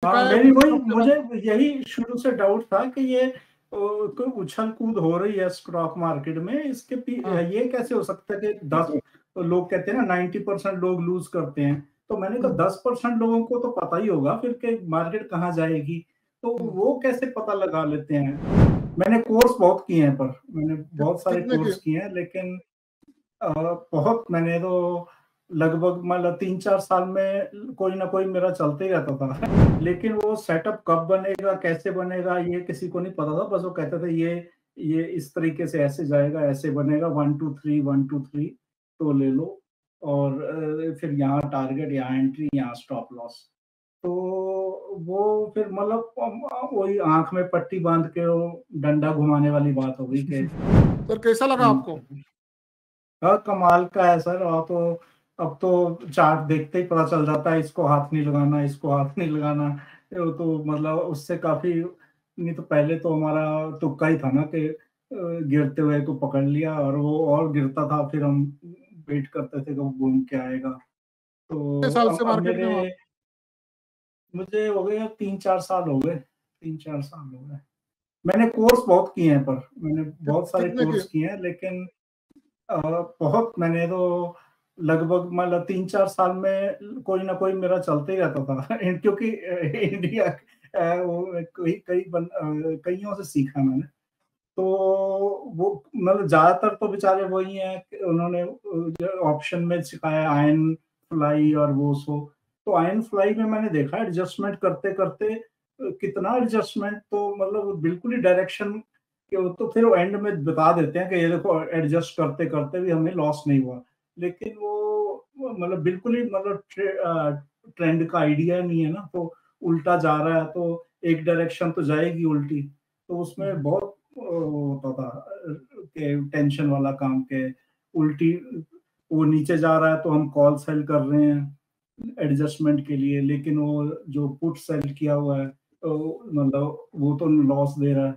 हाँ, है मेरी वही, सब जगह। मुझे यही शुरू से डाउट था कि ये कोई उछल कूद हो रही है स्टॉक मार्केट में, हाँ ये कैसे हो सकता है कि 10 लोग कहते हैं ना 90% लोग लूज करते हैं, तो मैंने कहा 10% लोगों को तो पता ही होगा फिर कि मार्केट कहाँ जाएगी, तो वो कैसे पता लगा लेते हैं। मैंने कोर्स बहुत किए हैं, पर मैंने बहुत सारे कितने कोर्स किए हैं, लेकिन बहुत, मैंने तो लगभग मतलब 3-4 साल में कोई ना कोई मेरा चलते ही रहता था। लेकिन वो सेटअप कब बनेगा, कैसे बनेगा, ये किसी को नहीं पता था। बस वो कहते थे ये इस तरीके से ऐसे जाएगा, ऐसे बनेगा, 1 2 3 1 2 3 तो ले लो, और फिर यहाँ टारगेट, यहाँ एंट्री, यहाँ स्टॉप लॉस। तो वो फिर मतलब वही आँख में पट्टी बाँध के वो डंडा घुमाने वाली बात हो गई कि सर कैसा लगा आपको? हाँ, कमाल का है सर। और तो अब तो चार्ट देखते ही पता चल जाता है, इसको हाथ नहीं लगाना, इसको हाथ नहीं लगाना। तो मतलब उससे काफी, नहीं तो पहले तो हमारा तुक्का ही था ना कि गिरते हुए को पकड़ लिया, और वो और गिरता था, फिर हम वेट करते थे कि वो घूम के आएगा। कितने तो साल से अब मार्केट में हो आप? मुझे हो गए 3-4 साल हो गए, 3-4 साल हो गए। मैंने कोर्स बहुत किए हैं, पर मैंने बहुत सारे कितने कोर्स किए हैं, लेकिन बहुत, मैंने तो लगभग मतलब 3-4 साल में कोई ना कोई मेरा चलते ही रहता था। क्योंकि इंडिया वो कईयों से सीखा मैंने। तो वो मतलब ज्यादातर तो बेचारे वही हैं कि उन्होंने ऑप्शन में सिखाया, आयन फ्लाई और वो सो। तो आयन फ्लाई में मैंने देखा एडजस्टमेंट करते करते कितना एडजस्टमेंट, तो मतलब बिल्कुल ही डायरेक्शन कि तो फिर वो एंड में बता देते हैं कि ये देखो एडजस्ट करते करते भी हमें लॉस नहीं हुआ। लेकिन वो मतलब बिल्कुल ही मतलब ट्रेंड का आइडिया नहीं है ना, तो उल्टा जा रहा है तो एक डायरेक्शन तो जाएगी उल्टी। तो उसमें बहुत होता था कि टेंशन वाला काम के उल्टी, वो नीचे जा रहा है तो हम कॉल सेल कर रहे हैं एडजस्टमेंट के लिए, लेकिन वो जो पुट सेल किया हुआ है तो मतलब वो तो लॉस दे रहा है।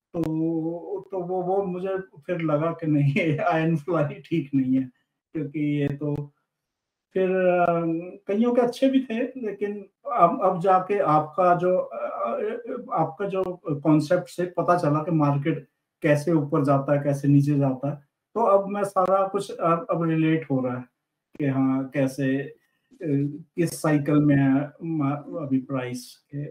तो वो मुझे फिर लगा कि नहीं, आयन फ्लाई ठीक नहीं है, क्योंकि ये तो फिर कईयों के अच्छे भी थे, लेकिन अब जाके आपका जो कॉन्सेप्ट से पता चला कि मार्केट कैसे ऊपर जाता है, कैसे नीचे जाता है, तो अब मैं सारा कुछ अब रिलेट हो रहा है कि हाँ कैसे किस साइकिल में है अभी प्राइस के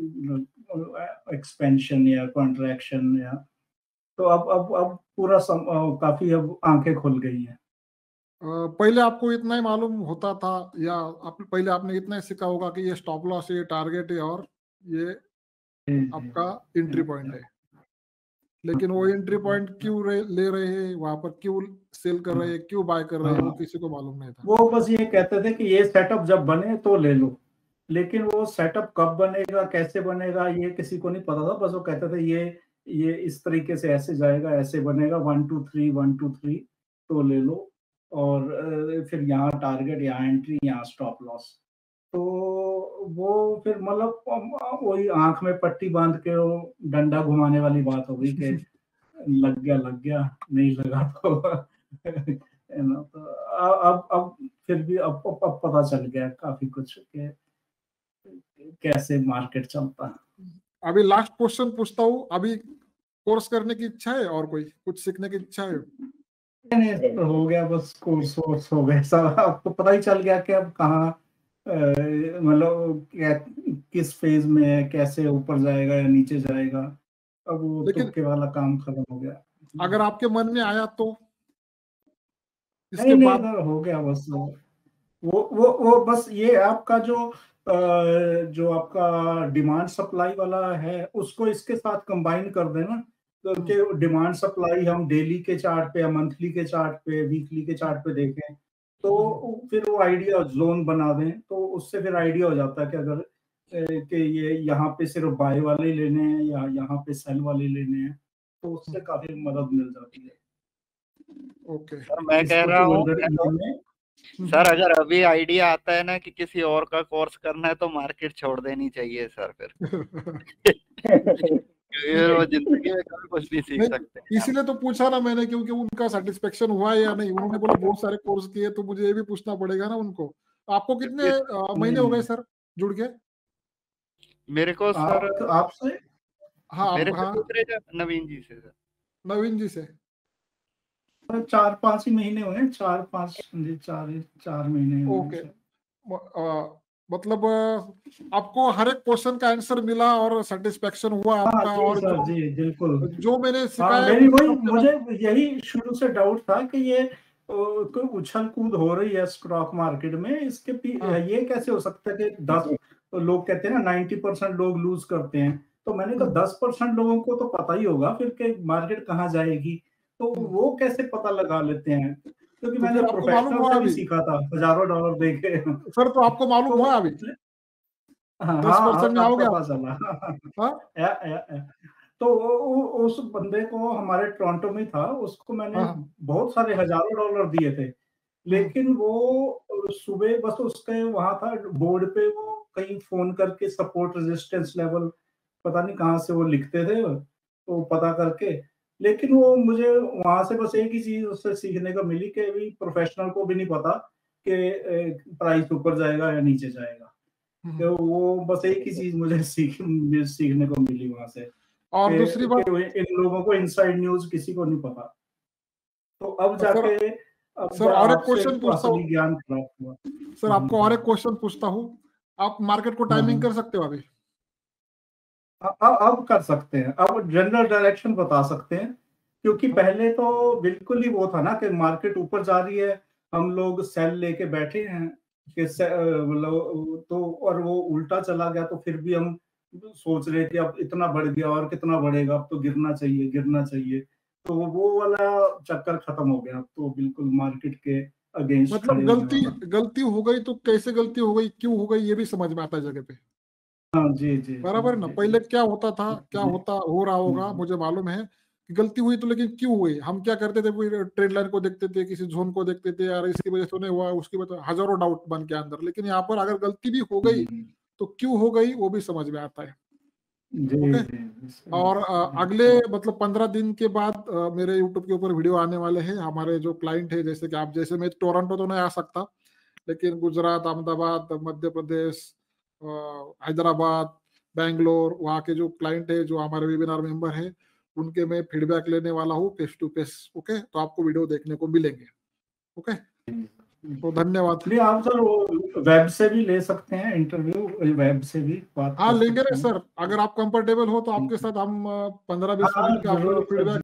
एक्सपेंशन या कॉन्ट्रैक्शन, या तो अब पूरा काफी अब आंखें खुल गई हैं। पहले आपको इतना ही मालूम होता था, या पहले आपने इतना ही सीखा होगा कि ये स्टॉप लॉस है, ये टारगेट है और ये आपका एंट्री पॉइंट है, लेकिन वो एंट्री पॉइंट क्यों ले रहे हैं, वहां पर क्यों सेल कर रहे हैं, क्यों बाय कर रहे हैं, वो किसी को मालूम नहीं था। वो बस ये कहते थे कि ये सेटअप जब बने तो ले लो, लेकिन वो सेटअप कब बनेगा, कैसे बनेगा, ये किसी को नहीं पता था। बस वो कहते थे ये इस तरीके से ऐसे जाएगा, ऐसे बनेगा, 1 2 3 1 2 3 तो ले लो, और फिर यहाँ टारगेट, यहाँ एंट्री, यहाँ स्टॉप लॉस। तो वो फिर मतलब वही आंख में पट्टी बांध के वो डंडा घुमाने वाली बात हो गई कि लग गया, नहीं लगा तो है ना। तो अब फिर भी अब पता चल गया काफी कुछ कि कैसे मार्केट चलता है। अभी लास्ट क्वेश्चन पूछता हूँ, अभी कोर्स करने की इच्छा है और कोई कुछ सीखने की इच्छा है? नहीं, तो हो गया, बस कोर्स वोर्स हो गए सब। आपको पता ही चल गया कि अब कहाँ मतलब किस फेज में है, कैसे ऊपर जाएगा या नीचे जाएगा। अब वो लेकिन तुक्के वाला काम खत्म हो गया। अगर आपके मन में आया तो इसके नहीं, बाद? इधर हो गया बस। वो बस ये आपका जो आपका डिमांड सप्लाई वाला है, उसको इसके साथ कंबाइन कर देना, तो कि डिमांड सप्लाई हम डेली के चार्ट पे या मंथली के चार्ट पे, वीकली के चार्ट पे देखें, तो फिर वो आइडिया जोन बना दें, तो उससे फिर आइडिया हो जाता है कि अगर कि ये यहाँ पे सिर्फ बाय वाले ही लेने हैं या यहाँ पे सेल वाले लेने हैं, तो उससे काफी मदद मिल जाती है। ओके। सर मैं कह रहा हूँ सर, अगर अभी आइडिया आता है ना कि किसी और का कोर्स करना है तो मार्केट छोड़ देनी चाहिए सर फिर। क्योंकि वो जिंदगी में कभी कुछ नहीं सीख सकते। इसीलिए तो पूछा ना मैंने, क्योंकि उनका सेटिस्फेक्शन हुआ है या नहीं। उन्होंने बोला बहुत सारे कोर्स किए, तो मुझे ये भी पूछना पड़ेगा ना उनको। आपको कितने महीने हो गए सर जुड़ के? मेरे को सर आपसे हाँ मेरे आप से हाँ पूछ रहे थे नवीन जी से सर। नवीन जी से 4-5 ही महीने हुए, 4-5 जी 4 महीने हुए ओके। मतलब आपको हर एक क्वेश्चन का आंसर मिला और सेटिस्फेक्शन हुआ हाँ आपका, जी और सर जी बिल्कुल। जो मैंने हाँ सिखाया मेरी वो वही, सब मुझे यही शुरू से डाउट था कि ये कोई उछल कूद हो रही है स्टॉक मार्केट में, इसके हाँ ये कैसे हो सकता है कि 10 लोग कहते हैं ना 90% लोग लूज करते हैं, तो मैंने कहा 10% लोगों को तो पता ही होगा फिर के मार्केट कहाँ जाएगी, तो वो कैसे पता लगा लेते हैं, क्योंकि तो मैंने फिर आपको मालूम प्रोफेशनल हुआ से भी अभी सीखा था, हजारों डॉलर दे के। सर, तो आपको मालूम हुआ अभी तो हाँ 10% में अब आओगे पता आप? चला। हाँ तो उस बंदे को, हमारे टोरंटो में था, उसको मैंने हाँ बहुत सारे हजारों डॉलर दिए थे, लेकिन वो सुबह बस उसके वहां था बोर्ड पे, वो कहीं फोन करके सपोर्ट रेजिस्टेंस लेवल पता नहीं कहाँ से वो लिखते थे, तो पता करके, लेकिन वो मुझे वहां से बस एक ही चीज उससे सीखने को मिली कि भी प्रोफेशनल को भी नहीं पता कि प्राइस ऊपर जाएगा या नीचे जाएगा, तो वो बस एक ही चीज मुझे सीखने को मिली वहां से, और दूसरी बात इन लोगों को इनसाइड न्यूज किसी को नहीं पता, तो अब सर, जाके और एक आपसे क्वेश्चन पूछता असली हूँ ज्ञान प्राप्त हुआ। सर, आपको और एक क्वेश्चन पूछता हूँ, आप मार्केट को टाइमिंग कर सकते हो अभी? अब कर सकते हैं, अब जनरल डायरेक्शन बता सकते हैं, क्योंकि पहले तो बिल्कुल ही वो था ना कि मार्केट ऊपर जा रही है, हम लोग सेल लेके बैठे हैं कि मतलब, तो और वो उल्टा चला गया तो फिर भी हम सोच रहे थे अब इतना बढ़ गया और कितना बढ़ेगा, अब तो गिरना चाहिए, तो वो वाला चक्कर खत्म हो गया, तो बिल्कुल मार्केट के अगेंस्ट मतलब खड़े होने वाला। गलती हो गई तो कैसे गलती हो गई, क्यों हो गई, ये भी समझ में आता है जगह पे, हाँ जी जी बराबर है ना? जी पहले क्या होता था, क्या जी हो रहा होगा, मुझे मालूम है कि गलती हुई, तो लेकिन क्यों हुई? हम क्या करते थे, कोई ट्रेड लाइन को देखते थे, किसी जोन को देखते थे, यार इसकी वजह से नहीं हुआ, उसकी वजह, हजारों डाउट बन के अंदर। लेकिन यहाँ पर अगर गलती भी हो गई तो क्यों हो गई वो भी समझ में आता है। जी ओके। जी और अगले मतलब 15 दिन के बाद मेरे यूट्यूब के ऊपर वीडियो आने वाले हैं। हमारे जो क्लाइंट है, जैसे कि आप, जैसे मैं टोरंटो तो नहीं आ सकता, लेकिन गुजरात, अहमदाबाद, मध्य प्रदेश, हैदराबाद, बेंगलोर, वहाँ के जो क्लाइंट है, जो हमारे वेबिनार मेंबर है, उनके मैं फीडबैक लेने वाला हूँ फेस टू फेस। ओके, तो आपको वीडियो देखने को मिलेंगे। ओके, तो धन्यवाद। नहीं, आप सर वो वेब से भी ले सकते हैं इंटरव्यू, वेब से भी बात हाँ कर लेंगे सकते ना हैं। सर, अगर आप कंफर्टेबल हो तो आपके साथ हम 15-20 हाँ मिनट का जरूर सर, फीडबैक